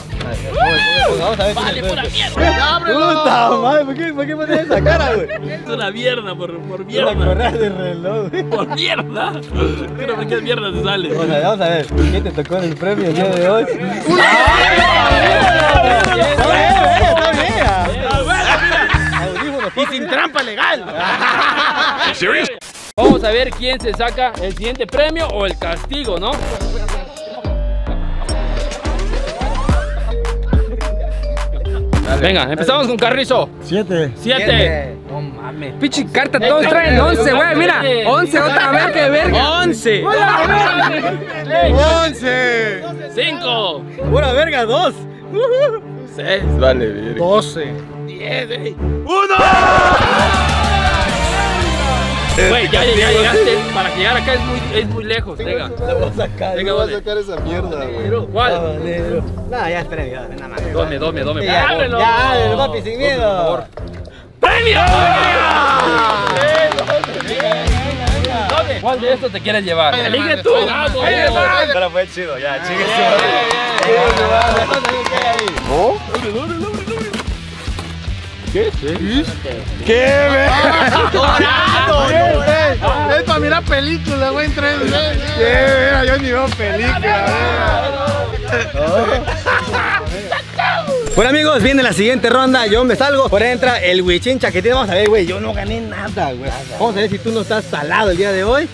Speaker 1: a ver.
Speaker 2: Vale, pura mierda.
Speaker 3: ¡Ya, ábrelo!
Speaker 1: Puta madre, ¿por qué pones esa cara, güey?
Speaker 2: Es una mierda por
Speaker 1: La
Speaker 2: mierda.
Speaker 1: correa de reloj, güey.
Speaker 2: Por mierda. Pero por qué mierda te sale.
Speaker 1: Vamos a ver, ¿qué te tocó en el premio el día de hoy?
Speaker 5: Y sin trampa legal.
Speaker 2: Vamos a ver quién se saca el siguiente premio o el castigo, ¿no? Venga, empezamos con Carrizo.
Speaker 1: 7.
Speaker 2: 7.
Speaker 5: No mames.
Speaker 7: Pinche carta, todos traen 11, güey. Mira, 11, otra vez que verga.
Speaker 2: 11.
Speaker 3: 11.
Speaker 2: 5.
Speaker 1: Pura verga, 2.
Speaker 2: 6.
Speaker 4: Vale, bien.
Speaker 5: 12.
Speaker 2: 10. 1. Güey, ya llegaste. Para llegar acá es muy lejos. Venga.
Speaker 1: La voy a sacar.
Speaker 2: Venga,
Speaker 4: Voy a
Speaker 2: dale.
Speaker 4: sacar esa mierda, güey.
Speaker 2: ¿Cuál?
Speaker 1: No, ya espera, ya, nada más.
Speaker 2: Dome.
Speaker 1: Ya,
Speaker 2: ¡Ábrelo!
Speaker 1: ya, ábrelo, papi, sin miedo.
Speaker 2: ¡Premio! ¿Cuál de estos te quieres llevar? Elige tú.
Speaker 6: Pero fue chido, ya, chingue.
Speaker 3: Es para mirar películas, güey, en 3D.
Speaker 1: Yo ni veo película. Bueno amigos, viene la siguiente ronda, yo me salgo, por ahí entra el Huichín Chaquetín. Vamos a ver, güey, yo no gané nada, güey. Vamos a ver si tú no estás salado el día de hoy.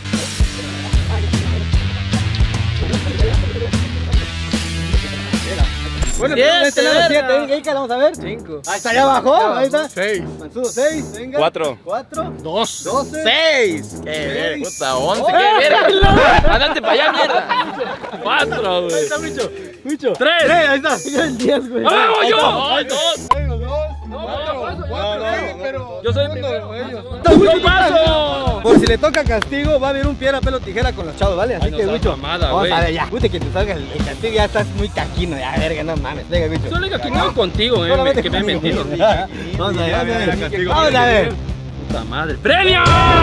Speaker 1: Bueno,
Speaker 2: Siete,
Speaker 1: de este lado
Speaker 2: verga.
Speaker 1: 7, venga, Ica, vamos a ver.
Speaker 5: 5.
Speaker 1: Ahí está, allá abajo, ahí está.
Speaker 5: 6.
Speaker 1: Mansudo 6, venga.
Speaker 6: 4.
Speaker 1: 4,
Speaker 5: 2.
Speaker 1: 12,
Speaker 2: 6.
Speaker 1: Qué
Speaker 4: Puta, 11, qué verga.
Speaker 2: Andate para allá, mierda. 4, güey.
Speaker 1: Ahí está, Micho. Micho.
Speaker 2: 3.
Speaker 1: Ahí está. Ya el 10, güey.
Speaker 2: ¡Ah, voy yo!
Speaker 1: Ahí está.
Speaker 2: ¡Ay, 2!
Speaker 3: Pero
Speaker 2: Yo soy primero. ¡Yo paso!
Speaker 1: Por si le toca castigo, va a haber un piedra, pelo, tijera con los chavos, ¿vale? Así
Speaker 2: Ay, no
Speaker 1: que,
Speaker 2: seas
Speaker 1: Wicho,
Speaker 2: mamada,
Speaker 1: vamos
Speaker 2: güey.
Speaker 1: a ver, ya. Guste que te salga el castigo, ya estás muy caquino, ya, verga, no mames. Venga, Wicho.
Speaker 2: Solo que no contigo,
Speaker 1: Solamente
Speaker 2: que me he
Speaker 1: conmigo.
Speaker 2: mentido.
Speaker 1: Vamos a ver, vamos a ver.
Speaker 2: Puta madre. ¡Premio!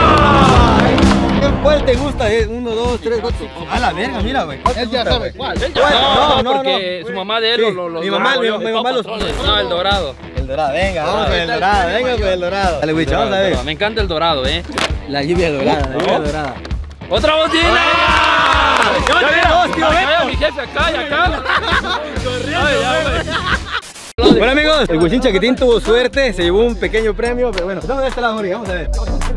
Speaker 1: ¿Cuál te gusta? 1, 2, 3, 4. A la verga, mira, güey.
Speaker 3: él ya sabe cuál.
Speaker 2: No, porque su mamá de él
Speaker 1: Sí,
Speaker 2: los
Speaker 1: mi mamá los...
Speaker 2: No, el dorado.
Speaker 1: El dorado, venga, vamos con el dorado, venga con el dorado. Dale, Wicho, vamos a ver.
Speaker 2: Me encanta el dorado,
Speaker 1: La lluvia dorada, la lluvia dorada.
Speaker 2: ¡Otra bocina!
Speaker 1: Yo tenía dos, tío,
Speaker 2: Veo a mi jefe acá y acá.
Speaker 1: Bueno amigos, el Huichín Chaquetín tuvo suerte, se llevó un pequeño premio, pero bueno, estamos de este lado, Jorge, vamos a ver.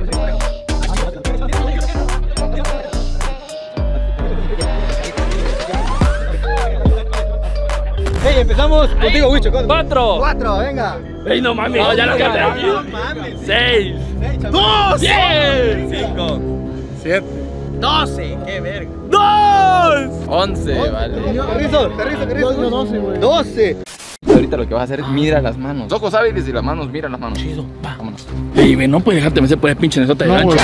Speaker 1: Hey, empezamos contigo, Wicho.
Speaker 2: 4.
Speaker 1: 4, venga.
Speaker 2: ¡Ey, no mames! No, ya lo canté aquí.
Speaker 1: No mames.
Speaker 2: 6.
Speaker 3: 2.
Speaker 2: 10.
Speaker 1: 5,
Speaker 3: 7.
Speaker 5: 12. Qué verga.
Speaker 2: 2.
Speaker 4: 11, vale.
Speaker 1: Carrizo.
Speaker 3: Yo 12, güey.
Speaker 1: 12.
Speaker 4: Ahorita lo que vas a hacer es mira las manos. Ojos hábiles y las manos, mira las manos. Chido, vámonos.
Speaker 2: Ey, ve, no puedes dejarte meter por el pinche nesota de gancho.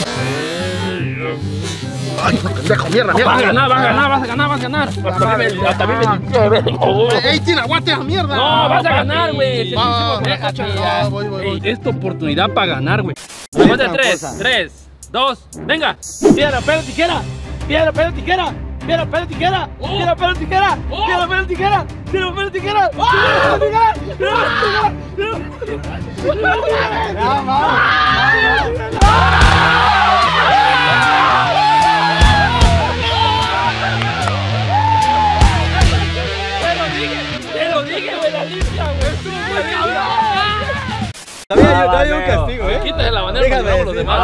Speaker 3: Mierda,
Speaker 2: Vas a ganar. Hasta a mí me...
Speaker 3: ¡Ey, Tina, aguante esa mierda!
Speaker 2: No, vas a ganar, güey.
Speaker 3: Voy.
Speaker 2: Es tu oportunidad para ganar, güey. Después de 3, 2, venga.
Speaker 5: Piedra, pelo, tijera. Piedra, pelo, tijera. Piedra, pelo, tijera. Piedra, pelo, tijera. Piedra, pelo, tijera. Piedra, pelo, tijera.
Speaker 2: Te lo dije, güey, la limpia, güey.
Speaker 1: Todavía hay un castigo,
Speaker 2: Quítale la bandera para que veamos los demás.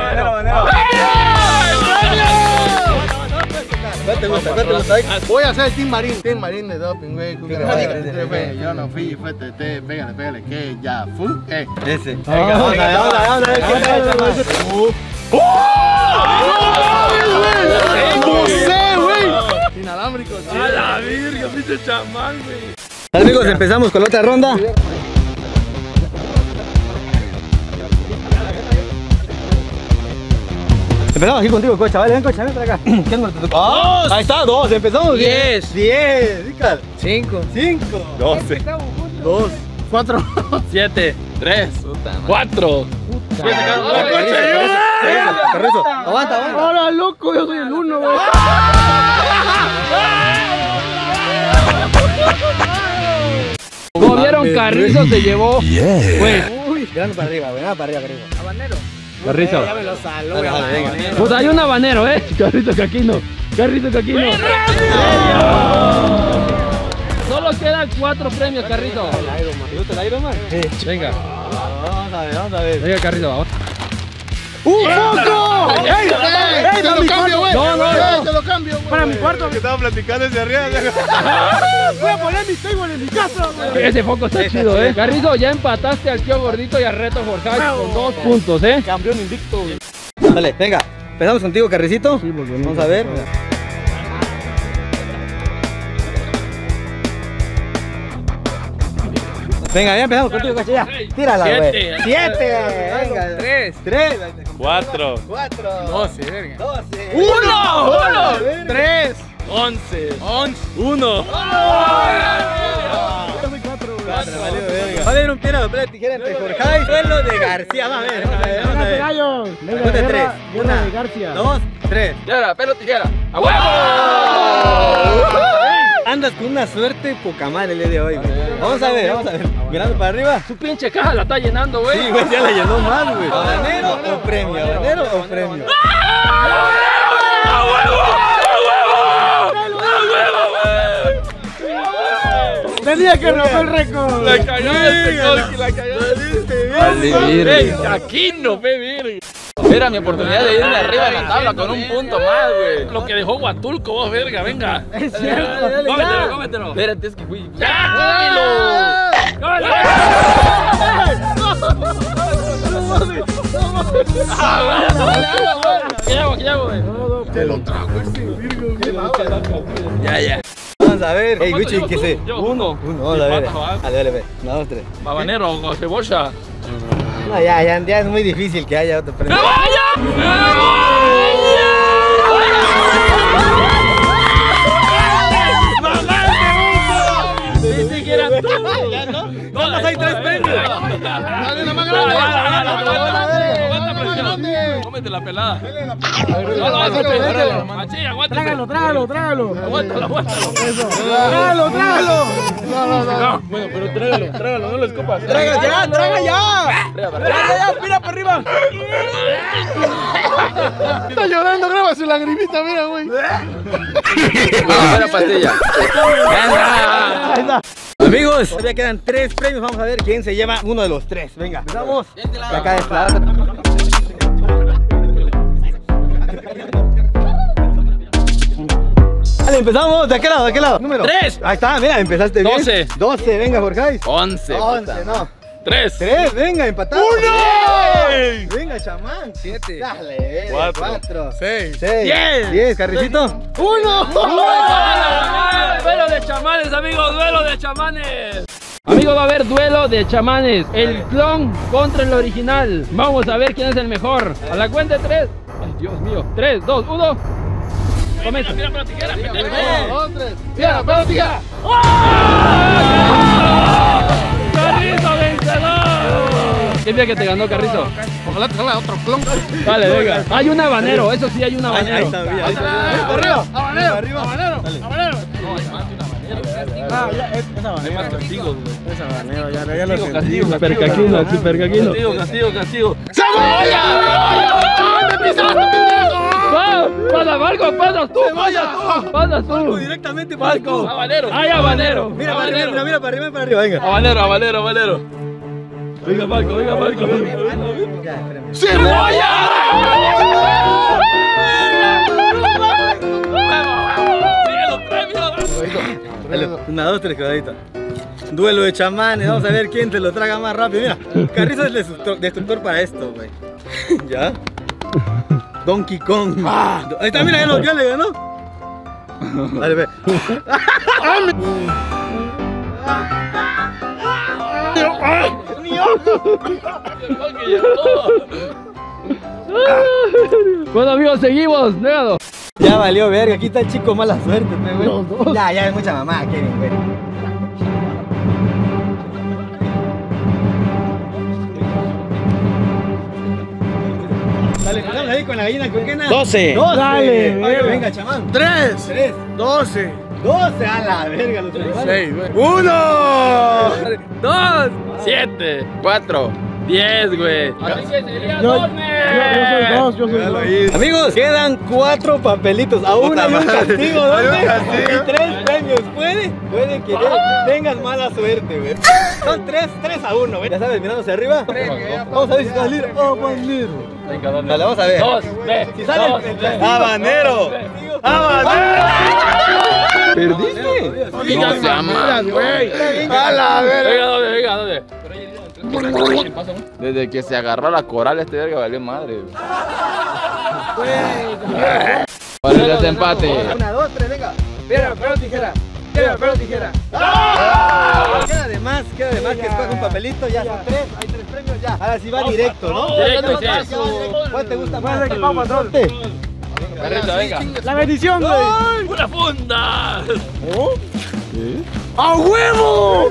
Speaker 1: ¿Cuál te gusta?
Speaker 3: Voy a hacer Team Marín de doping, güey. Yo no fui, fue TT, pégale, que ya fue.
Speaker 1: Ese. Vamos a ver qué tal.
Speaker 3: No sé, güey. Inalámbrico,
Speaker 2: A la virga, pinche chamán, güey.
Speaker 1: Amigos, empezamos con la otra ronda. Empezamos aquí contigo, Cocha, vale, ven Cocha, ven para acá. ¿Qué número te tocó? ¡2! Ahí está, 2, empezamos.
Speaker 5: 10.
Speaker 1: 10, Ical.
Speaker 5: 5.
Speaker 1: 5.
Speaker 6: 12.
Speaker 1: 2.
Speaker 3: 4.
Speaker 2: 7,
Speaker 4: 3, puta madre.
Speaker 2: 4.
Speaker 1: Carrizo, aguanta.
Speaker 5: Ahora, loco, yo soy el 1, güey.
Speaker 2: Carrizo se llevó. Pues,
Speaker 1: Uy, mirando para arriba, güey. Nada para arriba, Carrizo.
Speaker 5: Habanero.
Speaker 2: Carrizo.
Speaker 5: Ya me lo saló.
Speaker 1: Dale, dale, venga.
Speaker 2: Pues hay un habanero, Carrizo Caquino. Carrizo Caquino. Solo quedan 4 premios, Carrizo.
Speaker 1: ¿Te gusta el Iron Man? Sí.
Speaker 2: Venga.
Speaker 1: Vamos a ver, vamos a ver.
Speaker 2: Venga, Carrizo, vamos.
Speaker 1: ¡Un foco! ¡Ey!
Speaker 3: Te lo cambio, güey.
Speaker 2: No,
Speaker 3: Te lo cambio, güey.
Speaker 5: Para mi cuarto.
Speaker 6: Que estaba platicando desde arriba.
Speaker 5: Voy a poner mi table en mi casa, güey.
Speaker 2: Ese foco está chido, Carrizo, ya empataste al tío gordito y al reto Forjage con 2 puntos,
Speaker 5: Campeón invicto, güey.
Speaker 1: Dale, venga. Empezamos contigo, Carricito. Sí, vamos a ver. Venga, ya empezamos contigo, Cachilla. Tírala, güey. 7. Venga. 3.
Speaker 6: 4.
Speaker 5: 12, verga.
Speaker 1: 12.
Speaker 5: 1. 3.
Speaker 2: 11.
Speaker 5: 1.
Speaker 1: Va a haber un piedra, papel, tijera entre Forjage y duelo de García. Vamos a ver, vamos a ver. Vamos a ver.
Speaker 5: Gallos.
Speaker 1: Cuenta 3. 1, 2, 3.
Speaker 4: Tijera, pelo, tijera. ¡A huevo!
Speaker 1: Andas con una suerte poca madre el día de hoy, güey. Vamos a ver, vamos a ver. Mirando para arriba.
Speaker 2: Su pinche caja la está llenando, güey.
Speaker 1: Sí, güey, ya la llenó más, güey. ¿Habanero o premio? ¿Habanero o premio?
Speaker 2: ¡A huevo!
Speaker 5: Tenía que romper el récord.
Speaker 2: La cagaste, Colqui, la cagaste.
Speaker 4: Vale,
Speaker 2: Caquino, verga.
Speaker 4: Era mi oportunidad de irme arriba de la tabla con un punto más, güey.
Speaker 2: Lo que dejó Huatulco, vos, verga, venga.
Speaker 5: Es cierto.
Speaker 2: Cómetelo, cómetelo.
Speaker 4: Espérate, es que fui.
Speaker 2: ¡Ya! ¡Cómetelo! ¿Qué hago, güey?
Speaker 3: Te lo trago este virgo.
Speaker 1: Ya. Vamos a ver. Ey,
Speaker 2: ¿Cuánto
Speaker 1: Gucci,
Speaker 2: llevo
Speaker 1: ¿qué
Speaker 2: tú?
Speaker 1: sé?
Speaker 2: Yo.
Speaker 1: 1. Vamos a ver.
Speaker 2: ¿Cuánto vas?
Speaker 1: Dale. 1, 2, 3.
Speaker 2: Habanero o cebolla.
Speaker 1: No, ya es muy difícil que haya otro premio.
Speaker 2: Ni siquiera tú.
Speaker 1: Vamos, hay 3 premios.
Speaker 3: Dale la más grande.
Speaker 2: Aguanta presión. Cómete la pelada. Machi, aguanta.
Speaker 5: Trágalo.
Speaker 2: Aguántalo.
Speaker 5: Trágalo.
Speaker 2: No, bueno, pero trágalo, no lo escupas.
Speaker 5: Traga ya. Mira para arriba.
Speaker 3: Está llorando, graba su lagrimita, mira, güey.
Speaker 4: Una pastilla.
Speaker 1: Amigos, todavía quedan 3 premios. Vamos a ver quién se lleva uno de los 3. Venga, empezamos. De acá de este lado. Dale, empezamos. ¿De aquel lado? Número
Speaker 2: 3.
Speaker 1: Ahí está, mira, empezaste bien.
Speaker 2: 12.
Speaker 1: 12, venga, Forjage.
Speaker 4: 11.
Speaker 1: 11, no.
Speaker 2: 3.
Speaker 1: 3, venga, empatado.
Speaker 2: 1.
Speaker 1: Venga, chamán.
Speaker 3: 7.
Speaker 1: Dale,
Speaker 6: 4.
Speaker 3: 6.
Speaker 1: 10, Carricito. 1.
Speaker 2: Duelo de chamanes, amigos, duelo de chamanes. Amigos, va a haber duelo de chamanes. El clon contra el original. Vamos a ver quién es el mejor. A la cuenta de 3. Ay, Dios mío. 3, 2, 1. Comienza. Mira, pero tijera. Tijera, pero tijera. ¡Carrizo vencedor! ¿Qué día que te ganó, Carrizo?
Speaker 3: Ojalá te salga otro clon.
Speaker 2: Dale, venga. Hay un habanero, eso sí, hay un
Speaker 1: Ahí
Speaker 2: habanero.
Speaker 1: está, mira.
Speaker 3: Arriba.
Speaker 1: Arriba.
Speaker 3: Habanero.
Speaker 2: Hay más castigos, güey.
Speaker 5: Ya lo
Speaker 2: Castigo, super caquino. Castigo.
Speaker 3: ¡Cebolla! ¡Me pisaste, pendejo!
Speaker 2: Pasas tú. Pasas tú.
Speaker 1: Directamente, Falco.
Speaker 2: Habanero. Hay habanero.
Speaker 1: Mira para arriba, para arriba, venga.
Speaker 2: Habanero. Venga, Falco.
Speaker 3: ¡Cebolla!
Speaker 2: Sigue los premios.
Speaker 1: Dale, 1, 2, 3, quedadita. Duelo de chamanes, vamos a ver quién te lo traga más rápido. Mira, Carrizo es destructor para esto, güey. ¿Ya? Donkey Kong. Ahí está, mira, ya le ganó. Dale, ve.
Speaker 2: Bueno, amigos, seguimos. Negado.
Speaker 1: Ya valió verga, aquí está el chico mala suerte, güey. Ya es mucha mamá, Kevin, güey. Dale, empezamos ahí con la gallina coquena.
Speaker 5: 12.
Speaker 1: Dale,
Speaker 5: Dale,
Speaker 1: venga, chamán.
Speaker 3: 3. 12.
Speaker 1: 12 a la verga, los hermanos.
Speaker 3: 6, güey.
Speaker 1: 1,
Speaker 2: 2, 7,
Speaker 4: 4.
Speaker 2: 10, güey. Así que sería
Speaker 3: Yo
Speaker 2: 12.
Speaker 3: soy 2.
Speaker 1: amigos, quedan 4 papelitos. Aún hay un castigo, ¿no?
Speaker 6: Hay un castigo.
Speaker 1: Y 3 premios. Puede que tengas mala suerte, güey. Son 3 a 1, güey. Ya sabes, mirando hacia arriba. Vamos a ver si va a salir habanero.
Speaker 2: Venga, dale.
Speaker 1: Dale, vamos a ver.
Speaker 2: 2, ve.
Speaker 1: Si sale
Speaker 2: Dos,
Speaker 1: el
Speaker 2: ve.
Speaker 1: castigo.
Speaker 6: ¡Habanero!
Speaker 1: ¿Perdiste?
Speaker 4: No se llama.
Speaker 3: A la verga.
Speaker 2: Venga, dale, venga, dale.
Speaker 4: Desde que se agarró la coral, este verga valió madre. Para el desempate.
Speaker 1: 1, 2, 3, venga.
Speaker 5: Piedra, papel, tijera. Piedra, papel, tijera.
Speaker 1: Queda de más que escoge un papelito. Ya son 3, hay 3 premios ya. Ahora sí va directo, ¿no?
Speaker 2: Directo, sí.
Speaker 1: ¿Cuál te gusta más?
Speaker 5: Vamos, patrón.
Speaker 2: Carrito, venga.
Speaker 5: La bendición, güey.
Speaker 2: ¡Una funda!
Speaker 5: ¡A huevo!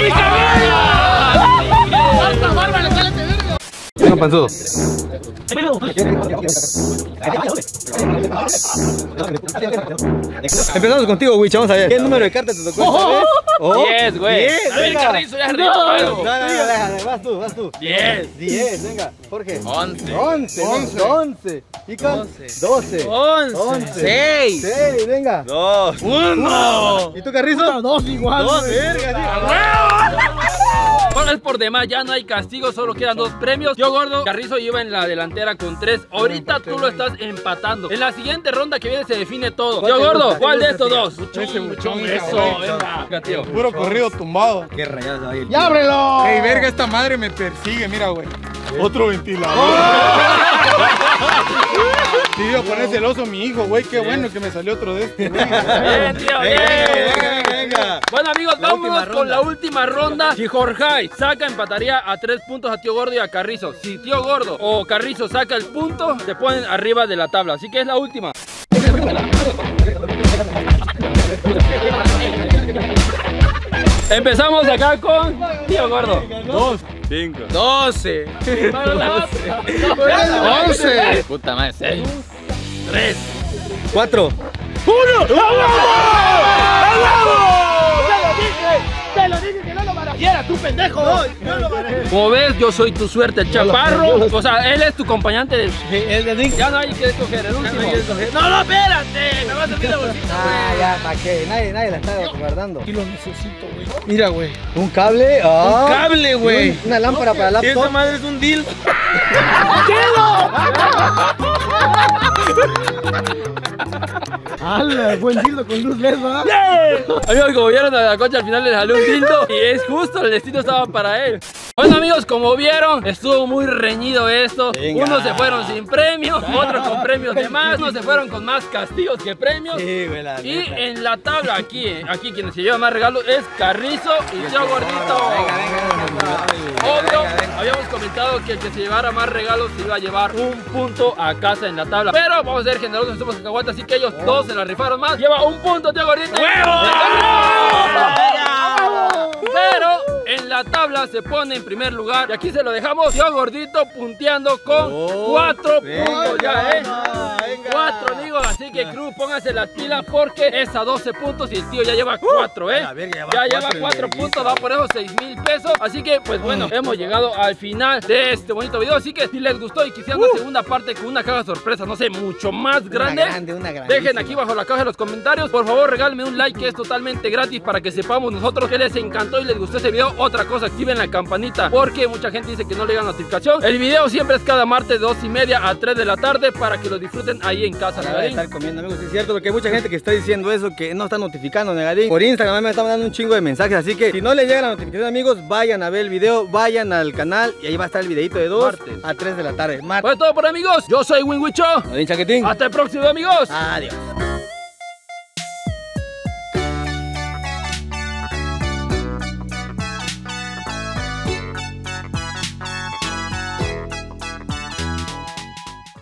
Speaker 3: ¡Hasta barba le sale este verga!
Speaker 1: Venga, panzudo. Empezamos contigo, Wich. Vamos a ver. ¿Qué número de cartas te tocó esta vez?
Speaker 2: 10, güey.
Speaker 1: 10,
Speaker 2: A ver,
Speaker 1: venga.
Speaker 2: Carrizo, ya rico,
Speaker 1: No,
Speaker 2: algo.
Speaker 1: déjale. Vas tú.
Speaker 2: 10.
Speaker 1: 10, venga. Jorge.
Speaker 4: 11.
Speaker 1: 11. ¿Y con? 12.
Speaker 2: 11.
Speaker 5: 6.
Speaker 1: 6, venga.
Speaker 6: 2.
Speaker 2: 1.
Speaker 1: ¿Y tú, Carrizo?
Speaker 5: 2 igual.
Speaker 1: 2, verga,
Speaker 2: Ahora es por demás, ya no hay castigo, solo quedan 2 premios. Yo gordo, Carrizo iba en la delantera con 3. Ahorita tú lo estás empatando. En la siguiente ronda que viene se define todo. Yo gordo, ¿cuál de estos dos?
Speaker 3: Ese buchón.
Speaker 2: Eso, venga, tío.
Speaker 3: Puro corrido tumbado.
Speaker 1: Qué rayados ahí.
Speaker 3: ¡Ya ábrelo! ¡Ey, verga, esta madre me persigue! Mira, güey. Otro ventilador. Sí, iba a poner celoso mi hijo, güey. Qué bueno que me salió otro de este, güey.
Speaker 2: Bien, tío, bien.
Speaker 1: Venga.
Speaker 2: Bueno, amigos, vámonos con la última ronda. Si Jorge saca, empataría a 3 puntos a Tío Gordo y a Carrizo. Si Tío Gordo o Carrizo saca el punto, se ponen arriba de la tabla. Así que es la última. Empezamos acá con Tío Gordo.
Speaker 6: 5.
Speaker 5: 12.
Speaker 3: 11.
Speaker 4: Puta madre, 6.
Speaker 2: 3.
Speaker 1: 4.
Speaker 5: Te lo dije que no lo barajeara, tú pendejo.
Speaker 2: Como ves, yo soy tu suerte, el chaparro. O sea, él es tu acompañante del... Ya no hay que escoger, el último.
Speaker 5: No, espérate. Me va a servir la bolsita, güey.
Speaker 1: Ya, ¿para qué? Nadie la está guardando.
Speaker 5: Y lo necesito, güey. Mira, güey.
Speaker 1: ¿Un cable? Ah.
Speaker 5: Un cable, güey.
Speaker 1: Una lámpara para
Speaker 5: Y esa
Speaker 1: laptop.
Speaker 5: madre es un deal. ¡Hala! Buen dildo con luz LED, ¿va?
Speaker 2: Amigos, como vieron, a la cocha al final le salió un dildo y es justo, el destino estaba para él. Bueno, amigos, como vieron, estuvo muy reñido esto.
Speaker 1: Venga.
Speaker 2: Unos se fueron sin premios, otros con premios de más, unos se fueron con más castigos que premios.
Speaker 1: Sí, güey, la
Speaker 2: Y
Speaker 1: neta.
Speaker 2: en la tabla aquí quienes se llevan más regalos es Carrizo y Tío Gordito. Obvio, habíamos comentado que el que se llevara más regalos se iba a llevar un punto a casa en la tabla. Pero vamos a ser generosos, somos cacahuates, así que ellos dos se la rifaron más. Lleva un punto, Tío Gordito. Pero en la tabla se pone en primer lugar y aquí se lo dejamos Tío Gordito punteando con 4 puntos ya, 4, digo, así que Cruz, póngase las pilas porque es a 12 puntos y el tío ya lleva 4, ya lleva 4 puntos, va por esos 6,000 pesos. Así que, pues bueno, hemos llegado al final de este bonito video. Así que si les gustó y quisieran la segunda parte con una caja sorpresa, no sé, mucho más grande, dejen aquí bajo la caja de los comentarios. Por favor, regálenme un like que es totalmente gratis para que sepamos nosotros que les encantó y les gustó este video. Otra cosa, activen la campanita porque mucha gente dice que no le llega notificación. El video siempre es cada martes de 2:30 a 3 de la tarde para que lo disfruten ahí en casa.
Speaker 1: Voy a estar comiendo, amigos, es cierto, porque hay mucha gente que está diciendo eso, que no está notificando, Negadín. Por Instagram me están mandando un chingo de mensajes, así que si no les llega la notificación, amigos, vayan a ver el video, vayan al canal y ahí va a estar el videito de 2 a 3 de la tarde.
Speaker 2: Fue todo por amigos, yo soy Winwicho.
Speaker 1: Chaquetín.
Speaker 2: Hasta el próximo, amigos.
Speaker 1: Adiós.